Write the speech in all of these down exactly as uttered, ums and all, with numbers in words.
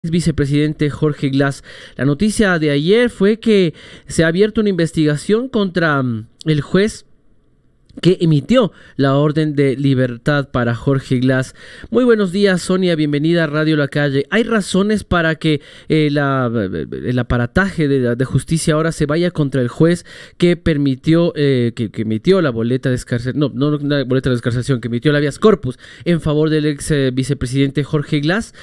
Vicepresidente Jorge Glass. La noticia de ayer fue que se ha abierto una investigación contra el juez que emitió la orden de libertad para Jorge Glass. Muy buenos días, Sonia, bienvenida a Radio La Calle. ¿Hay razones para que eh, la, el aparataje de, de justicia ahora se vaya contra el juez que permitió, eh, que, que emitió la boleta de escarcelación, no, no la boleta de escarcelación, que emitió la habeas corpus en favor del ex eh, vicepresidente Jorge Glass?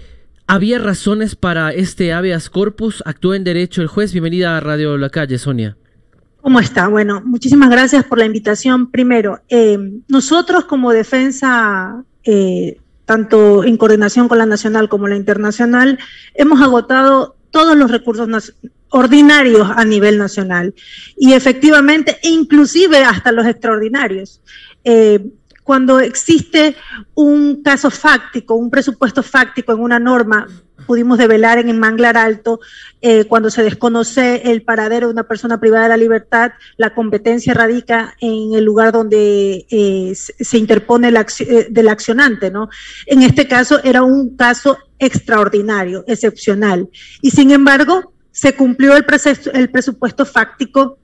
¿Había razones para este habeas corpus? ¿Actuó en derecho el juez? Bienvenida a Radio La Calle, Sonia. ¿Cómo está? Bueno, muchísimas gracias por la invitación. Primero, eh, nosotros como defensa, eh, tanto en coordinación con la nacional como la internacional, hemos agotado todos los recursos ordinarios a nivel nacional y efectivamente, inclusive hasta los extraordinarios. Eh, Cuando existe un caso fáctico, un presupuesto fáctico en una norma, pudimos develar en el Manglar Alto, eh, cuando se desconoce el paradero de una persona privada de la libertad, la competencia radica en el lugar donde eh, se interpone el acci eh, del accionante, ¿no? En este caso era un caso extraordinario, excepcional, y sin embargo se cumplió el, el presupuesto fáctico.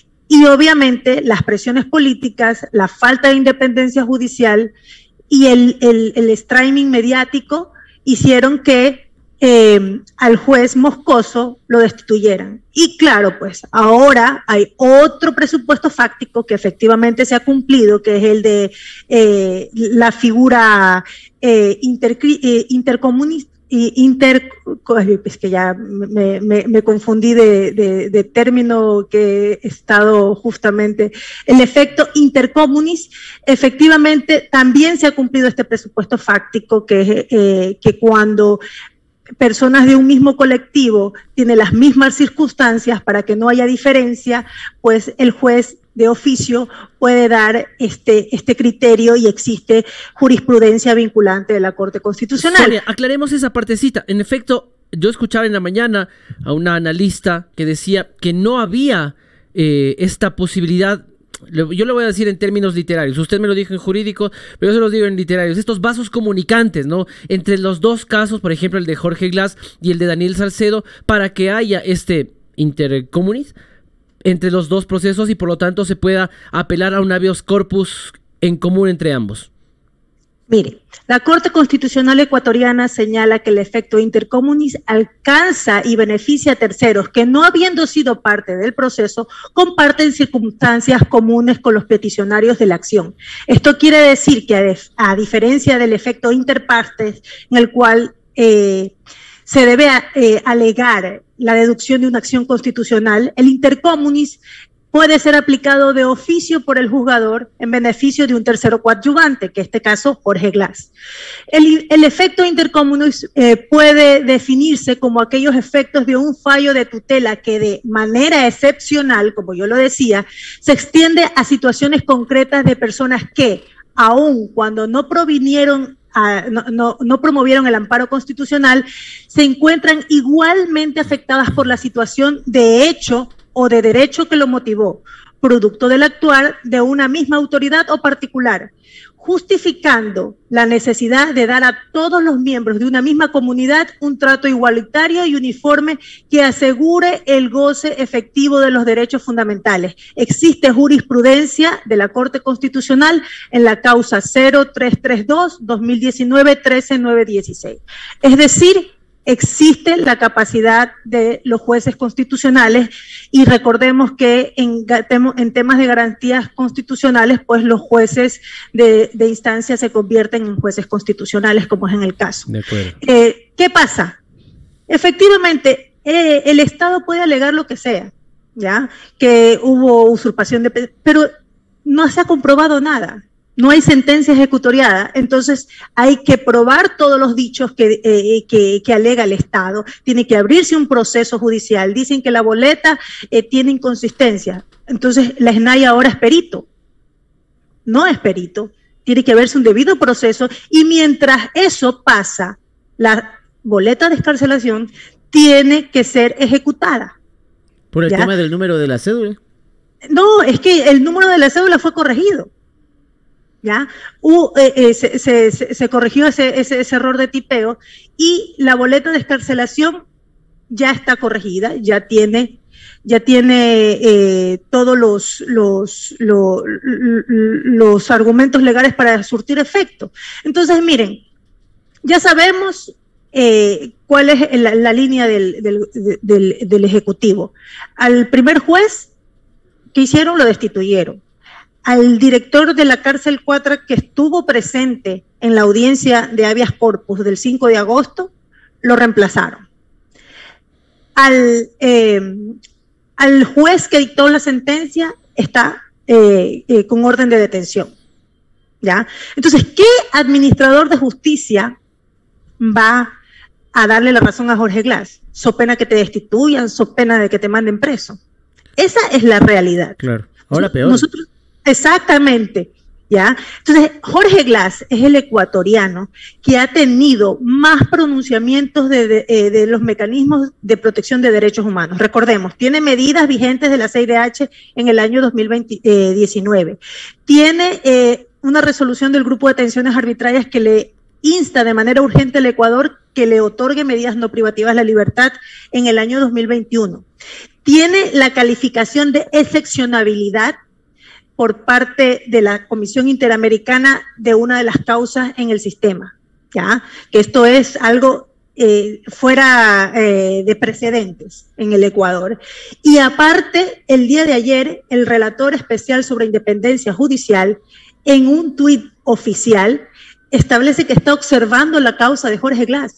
Y obviamente las presiones políticas, la falta de independencia judicial y el, el, el streaming mediático hicieron que eh, al juez Moscoso lo destituyeran. Y claro, pues ahora hay otro presupuesto fáctico que efectivamente se ha cumplido, que es el de eh, la figura eh, inter, eh, intercomunista. Y inter, es que ya me, me, me confundí de, de, de término que he estado justamente, el efecto intercomunis. Efectivamente también se ha cumplido este presupuesto fáctico, que, eh, que cuando personas de un mismo colectivo tienen las mismas circunstancias, para que no haya diferencia, pues el juez de oficio puede dar este, este criterio y existe jurisprudencia vinculante de la Corte Constitucional. Sonia, aclaremos esa partecita. En efecto, yo escuchaba en la mañana a una analista que decía que no había eh, esta posibilidad. Yo le voy a decir en términos literarios, usted me lo dijo en jurídico, pero yo se los digo en literarios, estos vasos comunicantes, ¿no?, entre los dos casos, por ejemplo el de Jorge Glass y el de Daniel Salcedo, para que haya este intercomunis entre los dos procesos y por lo tanto se pueda apelar a un habeas corpus en común entre ambos. Mire, la Corte Constitucional ecuatoriana señala que el efecto intercomunis alcanza y beneficia a terceros que, no habiendo sido parte del proceso, comparten circunstancias comunes con los peticionarios de la acción. Esto quiere decir que, a, a diferencia del efecto interpartes, en el cual eh, se debe eh, alegar la deducción de una acción constitucional, el intercomunis puede ser aplicado de oficio por el juzgador en beneficio de un tercero coadyuvante, que en este caso Jorge Glass. El, el efecto intercomunis eh, puede definirse como aquellos efectos de un fallo de tutela que de manera excepcional, como yo lo decía, se extiende a situaciones concretas de personas que, aun cuando no provinieron A, no, no, no promovieron el amparo constitucional, se encuentran igualmente afectadas por la situación de hecho o de derecho que lo motivó, producto del actuar de una misma autoridad o particular, justificando la necesidad de dar a todos los miembros de una misma comunidad un trato igualitario y uniforme que asegure el goce efectivo de los derechos fundamentales. Existe jurisprudencia de la Corte Constitucional en la causa cero tres tres dos, dos mil diecinueve, trece nueve dieciséis. Es decir, existe la capacidad de los jueces constitucionales y recordemos que en, en temas de garantías constitucionales, pues los jueces de, de instancia se convierten en jueces constitucionales, como es en el caso. De acuerdo. Eh, ¿Qué pasa? Efectivamente, eh, el Estado puede alegar lo que sea, ¿ya? Que hubo usurpación de... pero no se ha comprobado nada. No hay sentencia ejecutoriada, entonces hay que probar todos los dichos que, eh, que, que alega el Estado. Tiene que abrirse un proceso judicial. Dicen que la boleta eh, tiene inconsistencia. Entonces la SNAI ahora es perito. No es perito. Tiene que haberse un debido proceso y mientras eso pasa, la boleta de excarcelación tiene que ser ejecutada. ¿Por el ¿Ya? tema del número de la cédula? No, es que el número de la cédula fue corregido. ¿ya? Uh, eh, eh, se, se, se corrigió ese, ese, ese error de tipeo y la boleta de excarcelación ya está corregida, ya tiene, ya tiene eh, todos los, los, los, los argumentos legales para surtir efecto. Entonces, miren, ya sabemos eh, cuál es la, la línea del, del, del, del Ejecutivo. Al primer juez que hicieron lo destituyeron. Al director de la cárcel cuatro que estuvo presente en la audiencia de habeas corpus del cinco de agosto, lo reemplazaron. Al, eh, al juez que dictó la sentencia está eh, eh, con orden de detención, ¿ya? Entonces, ¿qué administrador de justicia va a darle la razón a Jorge Glass? So pena que te destituyan, so pena de que te manden preso. Esa es la realidad. Claro, ahora peor. Nosotros, exactamente, ¿ya? Entonces, Jorge Glass es el ecuatoriano que ha tenido más pronunciamientos de, de, eh, de los mecanismos de protección de derechos humanos. Recordemos, tiene medidas vigentes de la C I D H en el año dos mil diecinueve. Tiene eh, una resolución del Grupo de Detenciones Arbitrarias que le insta de manera urgente al Ecuador que le otorgue medidas no privativas de la libertad en el año dos mil veintiuno. Tiene la calificación de excepcionabilidad por parte de la Comisión Interamericana de una de las causas en el sistema, ¿ya? Que esto es algo eh, fuera eh, de precedentes en el Ecuador. Y aparte, el día de ayer, el relator especial sobre independencia judicial, en un tuit oficial, establece que está observando la causa de Jorge Glass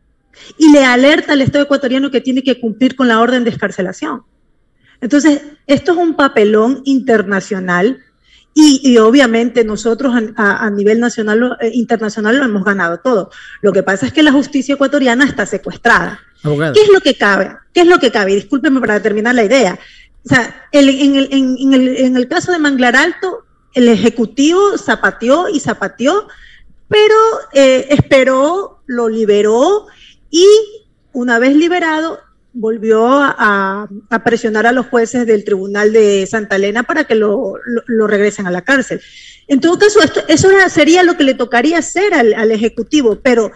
y le alerta al Estado ecuatoriano que tiene que cumplir con la orden de excarcelación. Entonces, esto es un papelón internacional y, y obviamente nosotros a, a nivel nacional e internacional lo hemos ganado todo. Lo que pasa es que la justicia ecuatoriana está secuestrada. Abogado. ¿Qué es lo que cabe? ¿Qué es lo que cabe? Discúlpeme para terminar la idea. O sea, el, en, el, en, en, el, en el caso de Manglar Alto, el Ejecutivo zapateó y zapateó, pero eh, esperó, lo liberó y una vez liberado volvió a, a presionar a los jueces del Tribunal de Santa Elena para que lo, lo, lo regresen a la cárcel. En todo caso, esto, eso sería lo que le tocaría hacer al, al Ejecutivo, pero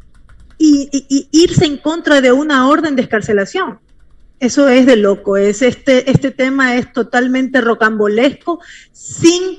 y, y, y irse en contra de una orden de excarcelación. Eso es de loco, es este, este tema es totalmente rocambolesco, sin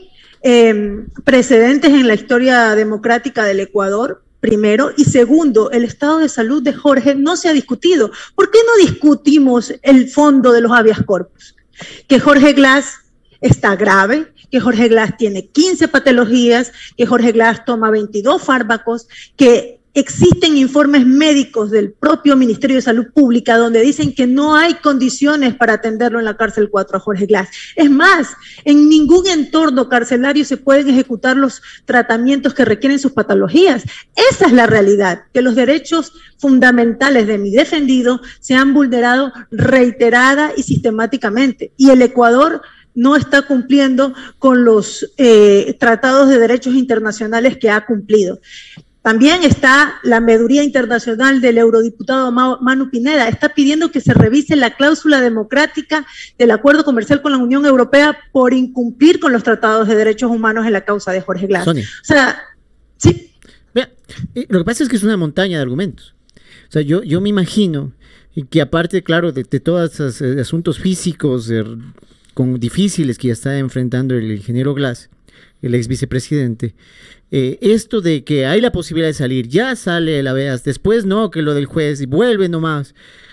eh, precedentes en la historia democrática del Ecuador. Primero, y segundo, el estado de salud de Jorge no se ha discutido. ¿Por qué no discutimos el fondo de los habeas corpus? Que Jorge Glass está grave, que Jorge Glass tiene quince patologías, que Jorge Glass toma veintidós fármacos, que existen informes médicos del propio Ministerio de Salud Pública donde dicen que no hay condiciones para atenderlo en la cárcel cuatro a Jorge Glass. Es más, en ningún entorno carcelario se pueden ejecutar los tratamientos que requieren sus patologías. Esa es la realidad, que los derechos fundamentales de mi defendido se han vulnerado reiterada y sistemáticamente. Y el Ecuador no está cumpliendo con los eh, tratados de derechos internacionales que ha cumplido. También está la mediaduría internacional del eurodiputado Manu Pineda, está pidiendo que se revise la cláusula democrática del acuerdo comercial con la Unión Europea por incumplir con los tratados de derechos humanos en la causa de Jorge Glass. Sonia. O sea, sí. Vea, lo que pasa es que es una montaña de argumentos. O sea, yo, yo me imagino que aparte, claro, de, de todos esos eh, asuntos físicos eh, con difíciles que ya está enfrentando el ingeniero Glass, el ex vicepresidente, eh, esto de que hay la posibilidad de salir, ya sale la veas, después no, que lo del juez, y vuelve nomás.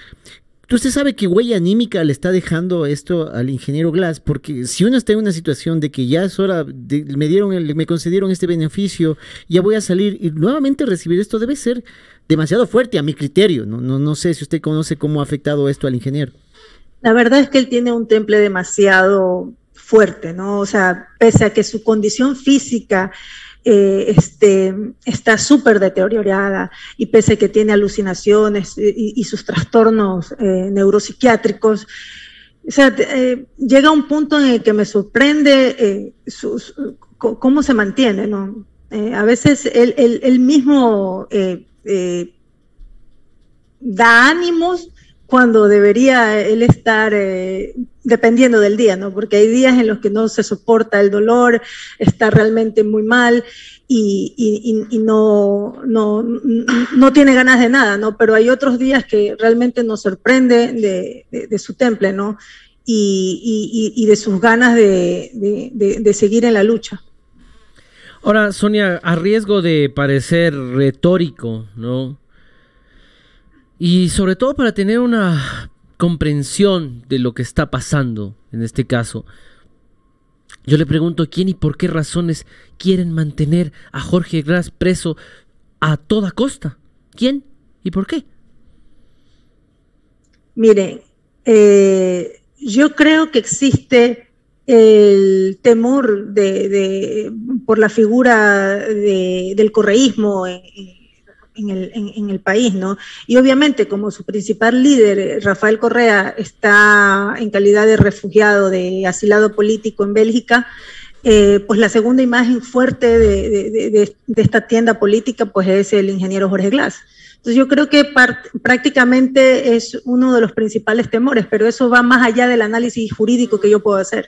¿Usted sabe qué huella anímica le está dejando esto al ingeniero Glass? Porque si uno está en una situación de que ya es hora, de, me dieron el, me concedieron este beneficio, ya voy a salir y nuevamente recibir esto, debe ser demasiado fuerte a mi criterio. No, no, no sé si usted conoce cómo ha afectado esto al ingeniero. La verdad es que él tiene un temple demasiado fuerte, ¿no? O sea, pese a que su condición física eh, este, está súper deteriorada y pese a que tiene alucinaciones y, y sus trastornos eh, neuropsiquiátricos, o sea, eh, llega un punto en el que me sorprende eh, su, su, cómo se mantiene, ¿no? Eh, a veces él, él, él mismo eh, eh, da ánimos cuando debería él estar eh, dependiendo del día, ¿no? Porque hay días en los que no se soporta el dolor, está realmente muy mal y, y, y no, no, no tiene ganas de nada, ¿no? Pero hay otros días que realmente nos sorprende de, de, de su temple, ¿no? Y, y, y de sus ganas de, de, de, de seguir en la lucha. Ahora, Sonia, a riesgo de parecer retórico, ¿no? Y sobre todo para tener una comprensión de lo que está pasando en este caso, yo le pregunto quién y por qué razones quieren mantener a Jorge Glass preso a toda costa. ¿Quién y por qué? Miren, eh, yo creo que existe el temor de, de, por la figura de, del correísmo en, en, el, en, en el país, ¿no? Y obviamente como su principal líder, Rafael Correa, está en calidad de refugiado, de asilado político en Bélgica, eh, pues la segunda imagen fuerte de, de, de, de esta tienda política pues es el ingeniero Jorge Glass. Entonces yo creo que prácticamente es uno de los principales temores, pero eso va más allá del análisis jurídico que yo puedo hacer.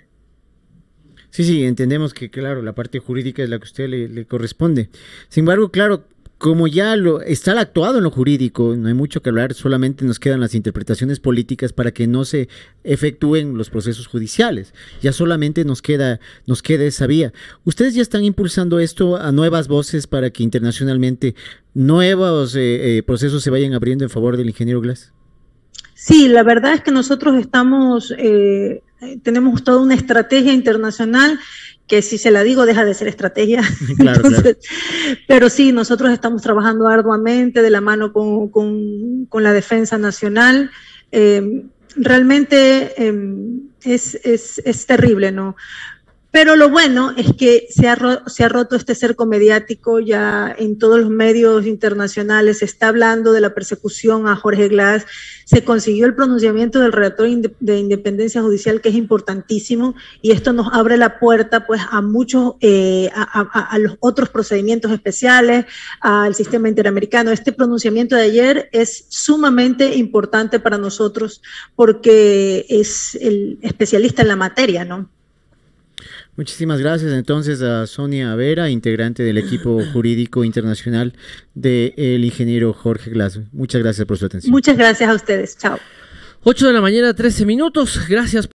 Sí, sí, entendemos que, claro, la parte jurídica es la que a usted le, le corresponde. Sin embargo, claro, como ya lo está actuado en lo jurídico, no hay mucho que hablar, solamente nos quedan las interpretaciones políticas para que no se efectúen los procesos judiciales. Ya solamente nos queda, nos queda esa vía. ¿Ustedes ya están impulsando esto a nuevas voces para que internacionalmente nuevos eh, eh, procesos se vayan abriendo en favor del ingeniero Glass? Sí, la verdad es que nosotros estamos, eh, tenemos toda una estrategia internacional que si se la digo deja de ser estrategia. Claro, Entonces, claro. Pero sí, nosotros estamos trabajando arduamente de la mano con, con, con la defensa nacional. Eh, realmente eh, es, es, es terrible, ¿no? Pero lo bueno es que se ha, ro se ha roto este cerco mediático ya en todos los medios internacionales. Se está hablando de la persecución a Jorge Glass. Se consiguió el pronunciamiento del relator de independencia judicial, que es importantísimo, y esto nos abre la puerta pues a muchos, eh, a, a, a los otros procedimientos especiales, al sistema interamericano. Este pronunciamiento de ayer es sumamente importante para nosotros porque es el especialista en la materia, ¿no? Muchísimas gracias entonces a Sonia Vera, integrante del equipo jurídico internacional del ingeniero Jorge Glass. Muchas gracias por su atención. Muchas gracias a ustedes. Chao. ocho de la mañana, trece minutos. Gracias.